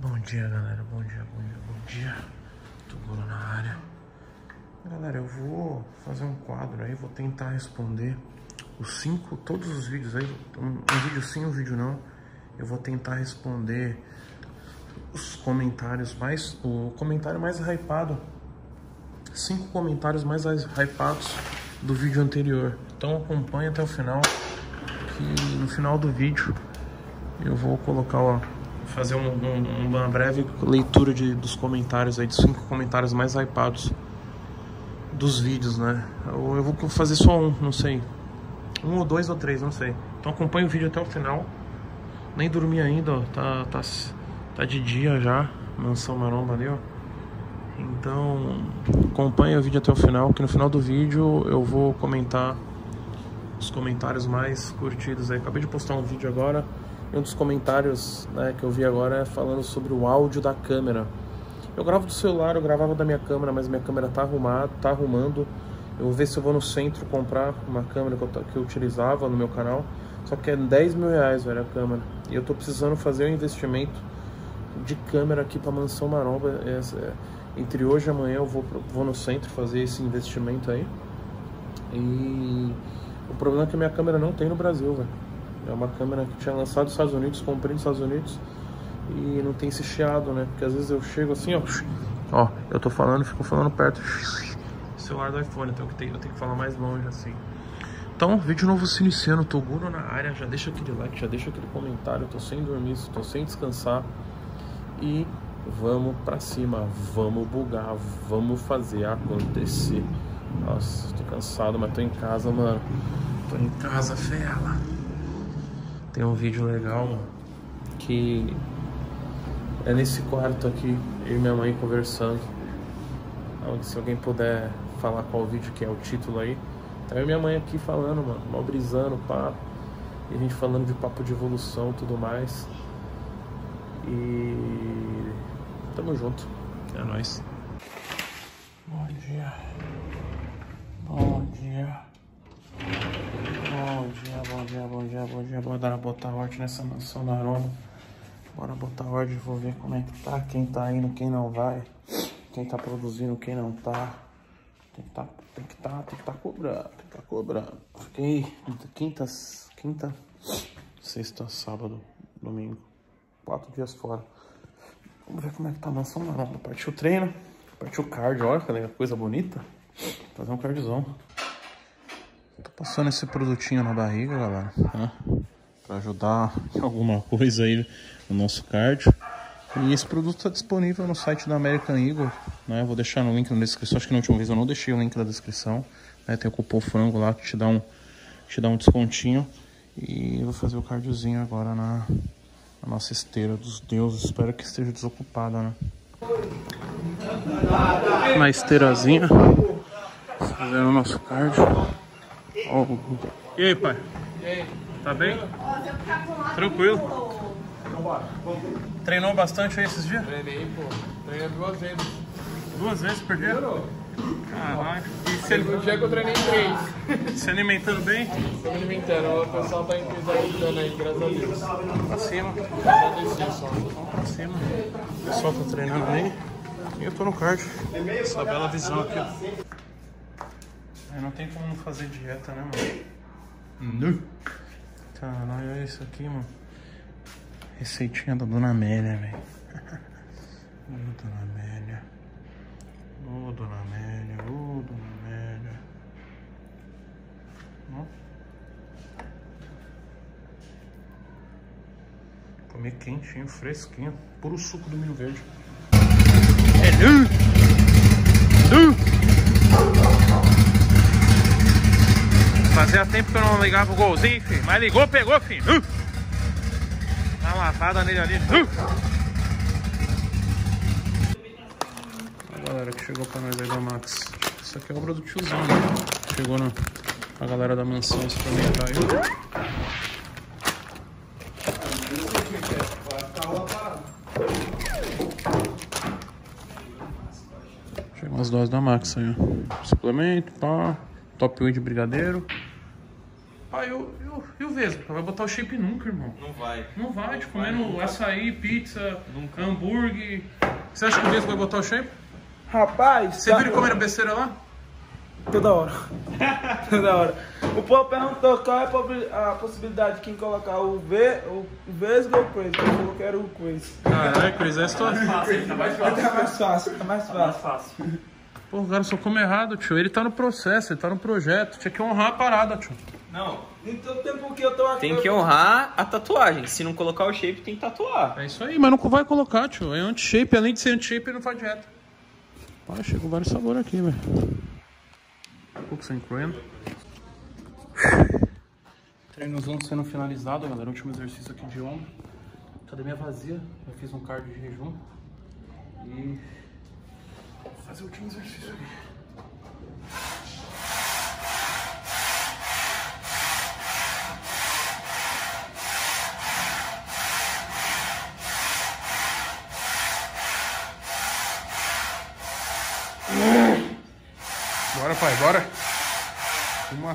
Bom dia, galera. Bom dia. Toguro na área. Galera, eu vou fazer um quadro aí, vou tentar responder todos os vídeos aí. Um vídeo sim, um vídeo não. Eu vou tentar responder os comentários o comentário mais hypado. 5 comentários mais hypados do vídeo anterior. Então acompanha até o final, que no final do vídeo eu vou colocar, fazer uma breve leitura dos comentários aí, de 5 comentários mais hypados dos vídeos, né? Eu vou fazer só não sei. 1 ou 2 ou 3, não sei. Então acompanha o vídeo até o final. Nem dormi ainda, ó. Tá de dia já. Mansão Maromba ali, ó. Então acompanha o vídeo até o final, que no final do vídeo eu vou comentar os comentários mais curtidos aí. Acabei de postar um vídeo agora, e um dos comentários, né, que eu vi agora é falando sobre o áudio da câmera. Eu gravo do celular, eu gravava da minha câmera, mas minha câmera tá arrumando. Eu vou ver se eu vou no centro comprar uma câmera que eu utilizava no meu canal. Só que é 10 mil reais, velho, a câmera. E eu tô precisando fazer um investimento de câmera aqui pra Mansão Maromba. Entre hoje e amanhã eu vou no centro fazer esse investimento aí. E o problema é que a minha câmera não tem no Brasil, velho. É uma câmera que tinha lançado nos Estados Unidos, comprei nos Estados Unidos. E não tem esse chiado, né? Porque às vezes eu chego assim, ó. Ó, eu tô falando, fico falando perto do celular do iPhone, então eu tenho que falar mais longe assim. Então, vídeo novo se iniciando, Toguro na área. Já deixa aquele like, já deixa aquele comentário. Eu tô sem dormir, tô sem descansar. E vamos pra cima, vamos bugar, vamos fazer acontecer. Nossa, tô cansado, mas tô em casa, mano. Tô em casa, fela. Tem um vídeo legal, mano, que é nesse quarto aqui, eu e minha mãe conversando. Se alguém puder falar qual vídeo que é o título aí. Tá eu e minha mãe aqui falando, mano, mal brisando, papo. E a gente falando de papo de evolução e tudo mais. E tamo junto. É nóis. Bom dia. Bora botar ordem nessa Mansão Maromba. Bora botar ordem, vou ver como é que tá. Quem tá indo, quem não vai. Quem tá produzindo, quem não tá. Tem que tá cobrando. Fiquei quinta, sexta, sábado, domingo. 4 dias fora. Vamos ver como é que tá a Mansão Maromba. Partiu o treino, partiu o cardio. Olha que coisa bonita. Fazer um cardiozão. Tô passando esse produtinho na barriga, galera, né? Pra ajudar em alguma coisa aí no nosso cardio. E esse produto tá disponível no site da American Eagle, né? Vou deixar no link na descrição. Acho que na última vez eu não deixei o link na descrição, né? Tem o cupom frango lá que te dá um descontinho. E eu vou fazer o cardiozinho agora na nossa esteira dos deuses. Espero que esteja desocupada, né? Na esteirazinha, fazendo o nosso cardio. Oh. E aí, pai? E aí? Tá bem? Tranquilo? Treinou bastante aí esses dias? Treinei, pô. Treinei 2 vezes. 2 vezes por dia? Caraca. E Teve um dia que eu treinei 3. se alimentando bem? Tô me alimentando. O pessoal tá ajudando aí, graças a Deus. Vamos pra cima. Agradecer só. Vamos pra cima. O pessoal tá treinando aí. E eu tô no cardio. Essa bela visão aqui, ó. Não tem como não fazer dieta, né, mano? Não. Caralho, olha isso aqui, mano. Receitinha da Dona Amélia, velho. Dona Amélia. Dona Amélia. Ó. Comer quentinho, fresquinho. Puro suco do milho verde. Fazia tempo que eu não ligava o golzinho, filho. Mas ligou, pegou, filho. Dá uma lavada nele ali. A galera que chegou pra nós aí da Max. Isso aqui é obra do tiozão, né? Chegou a galera da mansão experimentar aí. Chegou as doses da Max aí, ó. Suplemento, pá. Top 1 de brigadeiro. Ah, e o Vesgo? Vai botar o shape nunca, irmão. Não vai. Não vai, tipo, comendo açaí, pizza, hambúrguer. Você acha que o Vesgo vai botar o shape? Rapaz... Você viu ele comendo besteira lá? Toda hora. Toda hora. O povo perguntou qual é a possibilidade de quem colocar o Vesgo ou o Crazy. Eu falou que era o Crazy. Caralho, Crazy, é a situação. Tá mais fácil. Tá mais fácil. Pô, o cara só come errado, tio. Ele tá no processo, ele tá no projeto. Tinha que honrar a parada, tio. Não. Então tempo que eu tô aqui... Tem que honrar a tatuagem. Se não colocar o shape, tem que tatuar. É isso aí, mas não vai colocar, tio. É anti-shape, além de ser anti-shape, ele não faz dieta. Olha, chegou vários sabores aqui, velho. Um pouco sem cruento. Treinozão sendo finalizado, galera. Último exercício aqui de ombro. Academia vazia. Eu fiz um cardio de jejum. E vou fazer o último exercício aqui. Bora, pai, bora. Uma.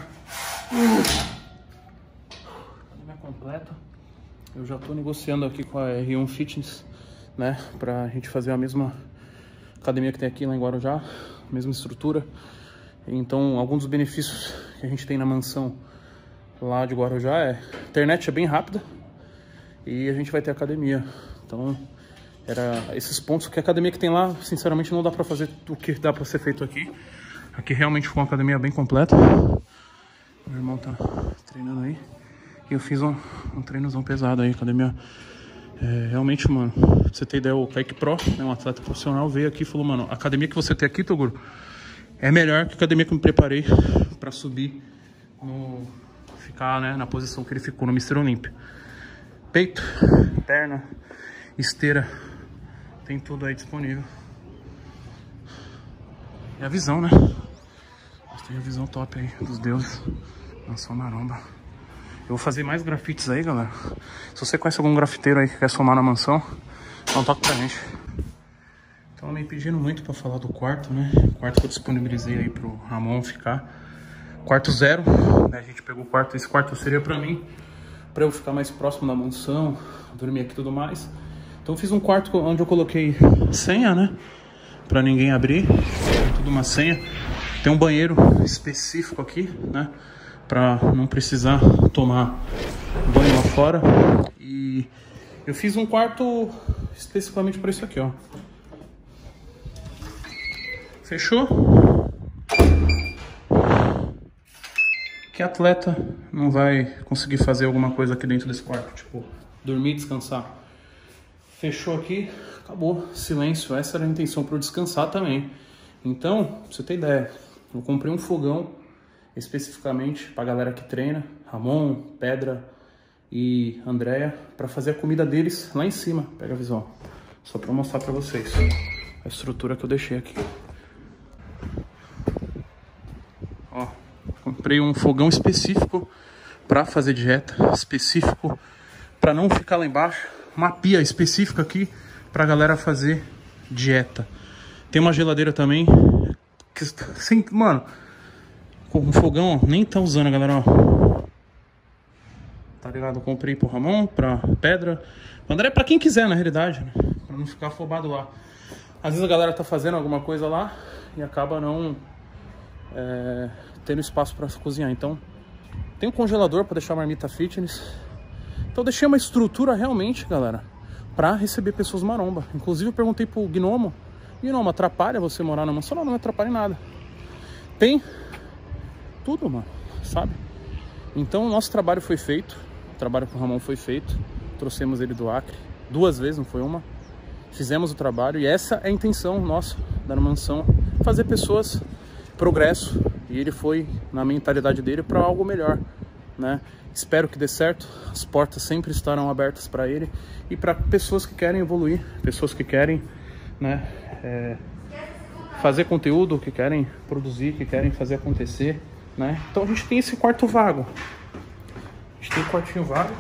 Academia completa. Eu já tô negociando aqui com a R1 Fitness, né? Pra gente fazer a mesma academia que tem aqui lá em Guarujá, mesma estrutura. Então, alguns dos benefícios que a gente tem na mansão lá de Guarujá é: a internet é bem rápida e a gente vai ter academia. Então, era esses pontos que a academia que tem lá, sinceramente, não dá pra fazer o que dá pra ser feito aqui. Aqui realmente foi uma academia bem completa. Meu irmão tá treinando aí. E eu fiz um treinozão pesado aí, academia. Realmente, mano, pra você ter ideia, o Kaique Pro, né, um atleta profissional, veio aqui e falou: mano, a academia que você tem aqui, Toguro, é melhor que a academia que eu me preparei pra subir, ficar, né, na posição que ele ficou no Mr. Olympia. Peito, perna, esteira, tem tudo aí disponível. E a visão, né? Tem a visão top aí dos deuses. Nossa, maromba. Eu vou fazer mais grafites aí, galera. Se você conhece algum grafiteiro aí que quer somar na mansão, dá um toque pra gente. Então, me pedindo muito pra falar do quarto, né? O quarto que eu disponibilizei aí pro Ramon ficar. Quarto 0, né? A gente pegou o quarto. Esse quarto seria pra mim, pra eu ficar mais próximo da mansão, dormir aqui e tudo mais. Então, eu fiz um quarto onde eu coloquei senha, né? Pra ninguém abrir. Tudo uma senha. Tem um banheiro específico aqui, né? Pra não precisar tomar banho lá fora. E eu fiz um quarto especificamente para isso aqui, ó. Fechou? Que atleta não vai conseguir fazer alguma coisa aqui dentro desse quarto? Tipo, dormir, descansar. Fechou aqui, acabou. Silêncio. Essa era a intenção, para eu descansar também. Então, pra você ter ideia, eu comprei um fogão especificamente pra galera que treina, Ramon, Pedra e Andréia, pra fazer a comida deles lá em cima. Pega a visão, só pra mostrar pra vocês a estrutura que eu deixei aqui. Ó, comprei um fogão específico pra fazer dieta, específico pra não ficar lá embaixo, uma pia específica aqui pra galera fazer dieta. Tem uma geladeira também. Sim, mano, com um fogão, ó, nem tá usando, galera, ó. Tá ligado? Eu comprei pro Ramon, pra Pedra, André, pra quem quiser, na realidade, né? Pra não ficar afobado lá. Às vezes a galera tá fazendo alguma coisa lá e acaba não tendo espaço pra cozinhar. Então, tem um congelador pra deixar a marmita fitness. Então, eu deixei uma estrutura realmente, galera, pra receber pessoas maromba. Inclusive, eu perguntei pro Gnomo: Gnomo, atrapalha você morar na mansão? Não atrapalha em nada. Tem tudo, mano, sabe? Então, o nosso trabalho foi feito. O trabalho com o Ramon foi feito. Trouxemos ele do Acre 2 vezes, não foi uma. Fizemos o trabalho e essa é a intenção nossa da mansão: fazer pessoas progresso. E ele foi, na mentalidade dele, para algo melhor, né? Espero que dê certo. As portas sempre estarão abertas para ele e para pessoas que querem evoluir, pessoas que querem, né, fazer conteúdo, que querem produzir, que querem fazer acontecer, né? Então a gente tem esse quarto vago. A gente tem um quartinho vago,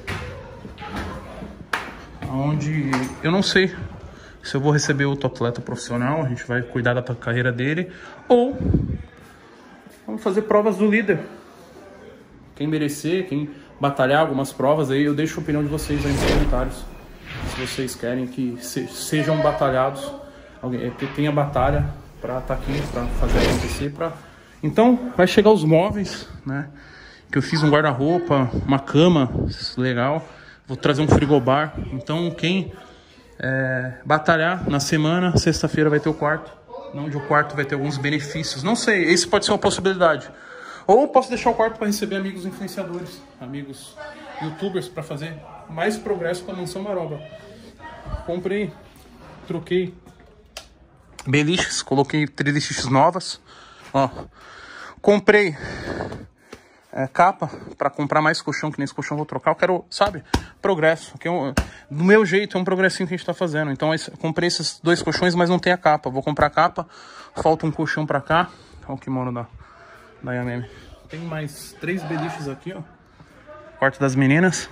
onde eu não sei se eu vou receber outro atleta profissional. A gente vai cuidar da carreira dele, ou vamos fazer provas do líder. Quem merecer, quem batalhar algumas provas aí, eu deixo a opinião de vocês aí nos comentários. Se vocês querem que sejam batalhados, que tenha batalha pra estar aqui, pra fazer acontecer. Então, vai chegar os móveis, né? Que eu fiz um guarda-roupa, uma cama legal. Vou trazer um frigobar. Então, quem batalhar na semana, sexta-feira vai ter o quarto. Onde o quarto vai ter alguns benefícios. Não sei, esse pode ser uma possibilidade. Ou posso deixar o quarto para receber amigos influenciadores, amigos youtubers, para fazer mais progresso com a Mansão Maromba. Comprei, troquei beliches, coloquei treliches novas. Ó, comprei capa para comprar mais colchão, que nesse colchão eu vou trocar. Eu quero, sabe, progresso. Que do meu jeito, é um progressinho que a gente tá fazendo. Então, comprei esses 2 colchões, mas não tem a capa. Vou comprar a capa. Falta um colchão para cá. Olha o kimono da Yameme. Tem mais 3 beliches aqui, ó. Quarto das meninas.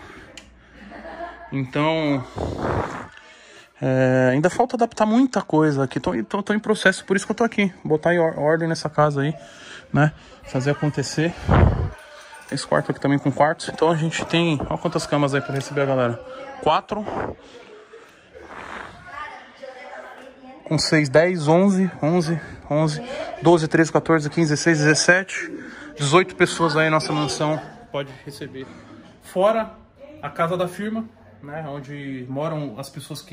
Então, ainda falta adaptar muita coisa aqui. Tô em processo, por isso que eu tô aqui. Botar em ordem nessa casa aí, né? Fazer acontecer. Esse quarto aqui também com quartos. Então a gente tem... Olha quantas camas aí pra receber a galera. 4. Com 6, 10, 11, 12, 13, 14, 15, 16, 17... 18 pessoas aí na nossa mansão pode receber. Fora a casa da firma, né? Onde moram as pessoas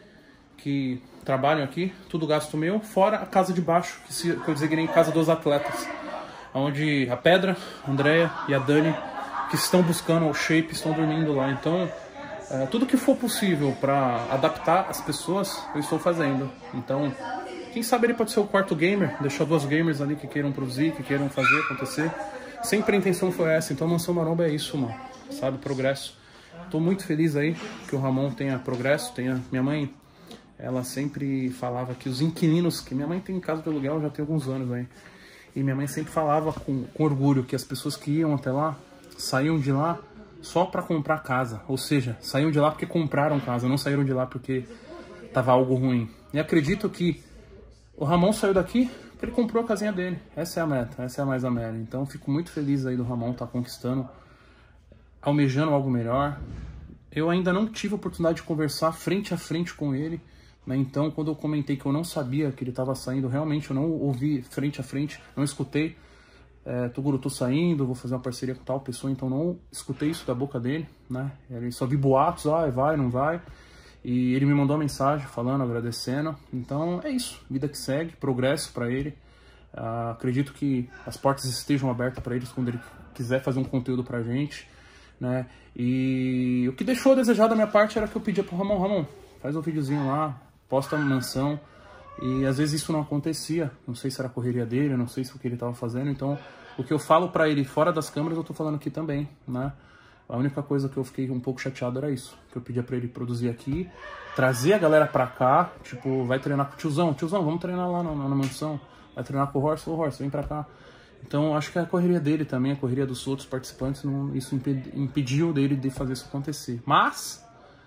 que trabalham aqui. Tudo gasto meu. Fora a casa de baixo, que eu designei casa dos atletas. Onde a Pedra, a Andrea e a Dani, que estão buscando o shape, estão dormindo lá. Então, tudo que for possível para adaptar as pessoas, eu estou fazendo. Então, quem sabe ele pode ser o quarto gamer, deixar 2 gamers ali que queiram produzir, que queiram fazer acontecer. Sempre a intenção foi essa. Então, a Mansão Maromba é isso, mano. Sabe, progresso. Tô muito feliz aí que o Ramon tenha progresso. Minha mãe, ela sempre falava que os inquilinos, que minha mãe tem casa de aluguel já tem alguns anos aí. E minha mãe sempre falava com orgulho que as pessoas que iam até lá, saíam de lá só para comprar casa. Ou seja, saíam de lá porque compraram casa, não saíram de lá porque tava algo ruim. E acredito que o Ramon saiu daqui porque ele comprou a casinha dele. Essa é a meta, essa é a mais a meta. Então fico muito feliz aí do Ramon estar conquistando, almejando algo melhor. Eu ainda não tive a oportunidade de conversar frente a frente com ele. Então, quando eu comentei que eu não sabia que ele estava saindo, realmente eu não ouvi frente a frente, não escutei. Toguro, tô saindo, vou fazer uma parceria com tal pessoa, então não escutei isso da boca dele, né? Ele só vi boatos, vai, não vai. E ele me mandou uma mensagem falando, agradecendo. Então, é isso, vida que segue, progresso para ele. Acredito que as portas estejam abertas para eles quando ele quiser fazer um conteúdo pra gente, né? E o que deixou a desejar da minha parte era que eu pedia pro Ramon, faz um videozinho lá, posta a mansão. E às vezes isso não acontecia, não sei se era a correria dele, não sei se o que ele estava fazendo. Então o que eu falo pra ele fora das câmeras eu tô falando aqui também, né? A única coisa que eu fiquei um pouco chateado era isso, que eu pedia pra ele produzir aqui, trazer a galera pra cá, tipo, vai treinar com o tiozão, vamos treinar lá na mansão, vai treinar com o Horse, vem pra cá. Então acho que a correria dele também, a correria dos outros participantes, isso impediu dele de fazer isso acontecer. Mas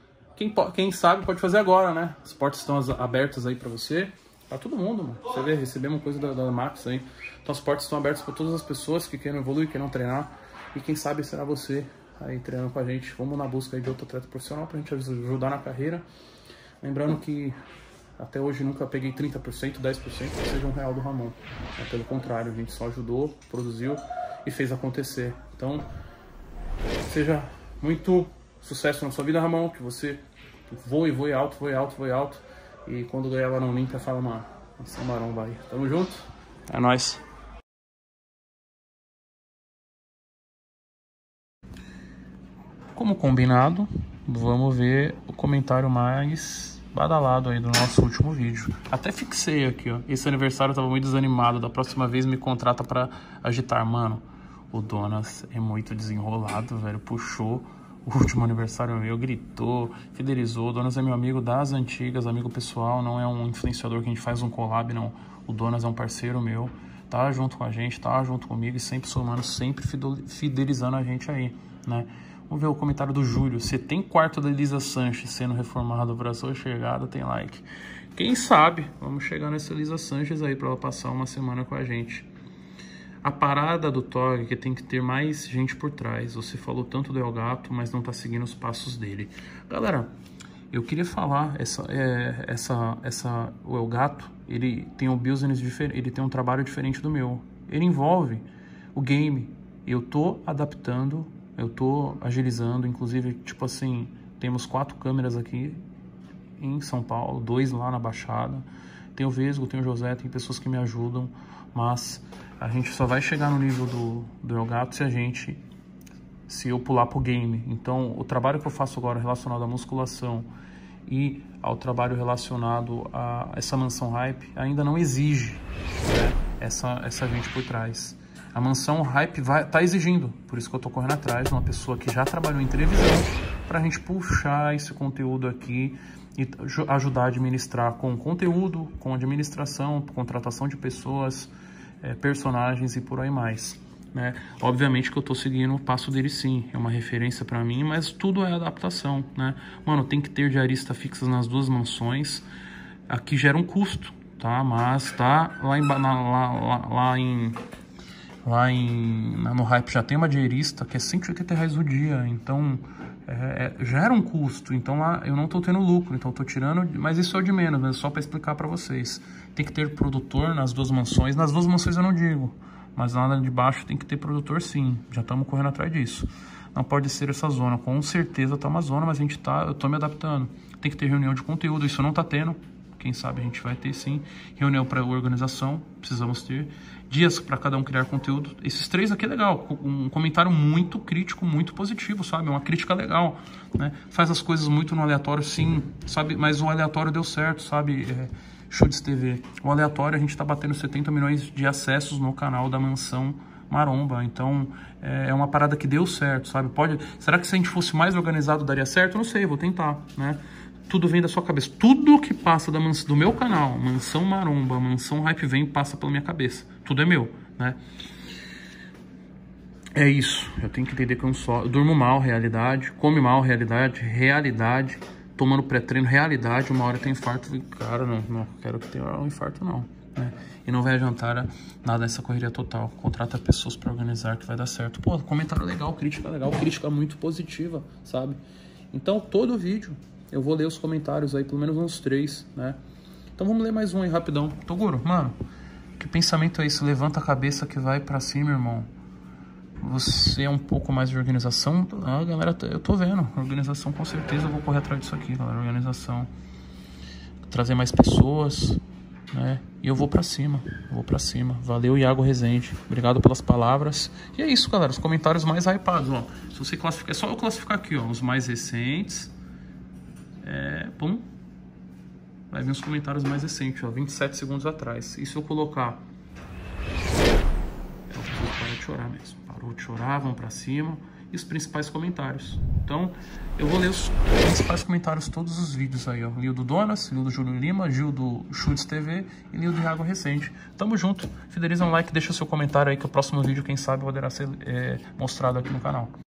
quem sabe pode fazer agora, né? As portas estão abertas aí pra você. Pra todo mundo, mano. Você vê, recebemos coisa da Max aí. Então as portas estão abertas pra todas as pessoas que queiram evoluir, que queiram treinar. E quem sabe será você aí treinando com a gente. Vamos na busca aí de outro atleta profissional pra gente ajudar na carreira. Lembrando que até hoje nunca peguei 30%, 10%, que seja um real do Ramon. Pelo contrário, a gente só ajudou, produziu e fez acontecer. Então, seja muito sucesso na sua vida, Ramon. Que você voe alto. E quando ganhar lá no Olímpia, fala uma Maromba aí. Tamo junto? É nóis. Como combinado, vamos ver o comentário mais badalado aí do nosso último vídeo. Até fixei aqui, ó. Esse aniversário eu tava muito desanimado. Da próxima vez me contrata pra agitar. Mano, o Donas é muito desenrolado, velho. Puxou o último aniversário meu, gritou, fidelizou. O Donas é meu amigo das antigas, amigo pessoal, não é um influenciador que a gente faz um collab, não. O Donas é um parceiro meu, tá junto com a gente, tá junto comigo e sempre somando, sempre fidelizando a gente aí, né? Vamos ver o comentário do Júlio. Você tem quarto da Elisa Sanches sendo reformado para sua chegada, tem like. Quem sabe, vamos chegar nessa Elisa Sanches aí para ela passar uma semana com a gente. A parada do TOG é que tem que ter mais gente por trás. Você falou tanto do El Gato, mas não tá seguindo os passos dele. Galera, eu queria falar, o El Gato, ele tem um business diferente, ele tem um trabalho diferente do meu. Ele envolve o game. Eu tô adaptando, eu tô agilizando, inclusive, tipo assim, temos 4 câmeras aqui em São Paulo, 2 lá na Baixada. Tem o Vesgo, tem o José, tem pessoas que me ajudam, mas a gente só vai chegar no nível do El Gato se eu pular pro game. Então, o trabalho que eu faço agora relacionado à musculação e ao trabalho relacionado a essa mansão hype ainda não exige, né, essa gente por trás. A mansão hype tá exigindo, por isso que eu tô correndo atrás de uma pessoa que já trabalhou em televisão pra gente puxar esse conteúdo aqui e ajudar a administrar com conteúdo, com administração, contratação de pessoas, personagens e por aí mais, né? Obviamente que eu tô seguindo o passo dele, sim, é uma referência para mim, mas tudo é adaptação, né? Mano, tem que ter diarista fixas nas 2 mansões. Aqui gera um custo, tá? Mas tá no hype já tem uma diarista que é R$180 o dia, então gera um custo. Então lá eu não tô tendo lucro, então eu tô tirando, mas isso é o de menos, mas só para explicar para vocês. Tem que ter produtor nas 2 mansões. Nas 2 mansões eu não digo, mas lá de baixo tem que ter produtor, sim. Já estamos correndo atrás disso. Não pode ser essa zona. Com certeza tá uma zona, mas eu tô me adaptando. Tem que ter reunião de conteúdo, isso não tá tendo. Quem sabe a gente vai ter, sim. Reunião para organização, precisamos ter. Dias para cada um criar conteúdo. Esses 3 aqui é legal. Um comentário muito crítico, muito positivo, sabe? Uma crítica legal, né? Faz as coisas muito no aleatório, sim, sabe? Mas o aleatório deu certo, sabe? Chutes TV. O aleatório, a gente tá batendo 70 milhões de acessos no canal da Mansão Maromba. Então, é uma parada que deu certo, sabe? Será que se a gente fosse mais organizado daria certo? Eu não sei, eu vou tentar, né? Tudo vem da sua cabeça. Tudo que passa do meu canal, Mansão Maromba, Mansão Hype Vem, passa pela minha cabeça. Tudo é meu, né? É isso. Eu tenho que entender que eu durmo mal, realidade. Come mal, realidade. Tomando pré-treino, realidade. Uma hora tem infarto. Cara, não quero que tenha um infarto, não, né? E não vai adiantar nada essa correria total. Contrata pessoas para organizar que vai dar certo. Pô, comentário legal, crítica muito positiva, sabe? Então, todo vídeo eu vou ler os comentários aí, pelo menos uns 3, né? Então vamos ler mais um aí, rapidão. Toguro, mano, que pensamento é esse? Levanta a cabeça que vai pra cima, irmão. Você é um pouco mais de organização? Ah, galera, eu tô vendo. Organização, com certeza, eu vou correr atrás disso aqui, galera. Organização. Trazer mais pessoas, né? E eu vou pra cima. Valeu, Iago Rezende. Obrigado pelas palavras. E é isso, galera. Os comentários mais hypados, ó. Se você classificar, é só eu classificar aqui, ó. Os mais recentes. Pum. Vai vir os comentários mais recentes, ó. 27 segundos atrás. E se eu colocar... Parou de chorar mesmo. Parou de chorar, vamos pra cima. E os principais comentários. Então, eu vou ler os principais comentários todos os vídeos aí, ó. Lio do Donas, Lio do Júlio Lima, Gil do Chutes TV e Lio do Iago Recente. Tamo junto. Fideliza um like, deixa o seu comentário aí que o próximo vídeo, quem sabe, poderá ser mostrado aqui no canal.